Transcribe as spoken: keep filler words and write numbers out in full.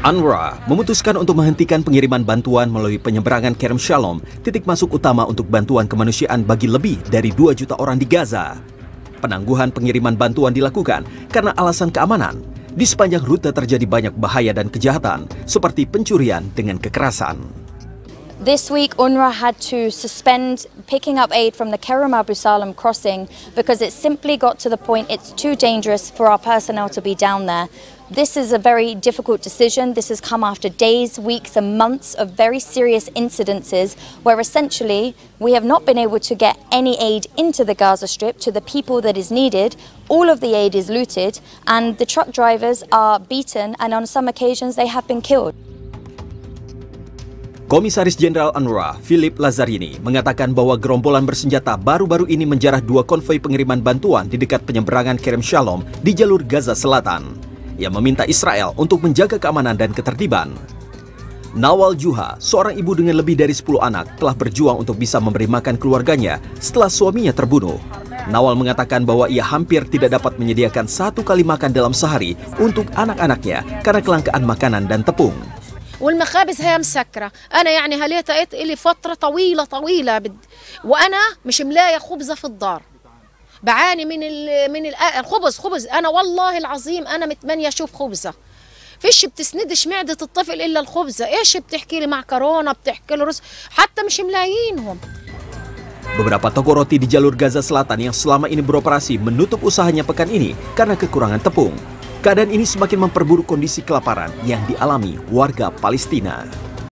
UNRWA memutuskan untuk menghentikan pengiriman bantuan melalui penyeberangan Kerem Shalom, titik masuk utama untuk bantuan kemanusiaan bagi lebih dari dua juta orang di Gaza. Penangguhan pengiriman bantuan dilakukan karena alasan keamanan. Di sepanjang rute terjadi banyak bahaya dan kejahatan, seperti pencurian dengan kekerasan. This week, UNRWA had to suspend picking up aid from the Kerem Abu Salam crossing because it simply got to the point it's too dangerous for our personnel to be down there. This is a very difficult decision. This has come after days, weeks and months of very serious incidences where essentially we have not been able to get any aid into the Gaza Strip to the people that is needed. All of the aid is looted and the truck drivers are beaten and on some occasions they have been killed. Komisaris Jenderal UNRWA, Philip Lazzarini, mengatakan bahwa gerombolan bersenjata baru-baru ini menjarah dua konvoi pengiriman bantuan di dekat penyeberangan Kerem Shalom di jalur Gaza Selatan. Ia meminta Israel untuk menjaga keamanan dan ketertiban. Nawal Juha, seorang ibu dengan lebih dari sepuluh anak, telah berjuang untuk bisa memberi makan keluarganya setelah suaminya terbunuh. Nawal mengatakan bahwa ia hampir tidak dapat menyediakan satu kali makan dalam sehari untuk anak-anaknya karena kelangkaan makanan dan tepung. والمخابز هي مسكرة أنا يعني هليت إلي فترة طويلة طويلة بد... وأنا مش ملاية خبزة في الدار بعاني من ال... من ال... الخبز خبز أنا والله العظيم أنا متمنية أشوف خبزة فيش بتسندش معدة الطفل إلا الخبزة إيش بتحكي لي معكرونة بتحكي له رز حتى مش ملايينهم. Beberapa toko roti di jalur Gaza Selatan yang selama ini beroperasi menutup usahanya pekan ini karena kekurangan tepung. Keadaan ini semakin memperburuk kondisi kelaparan yang dialami warga Palestina.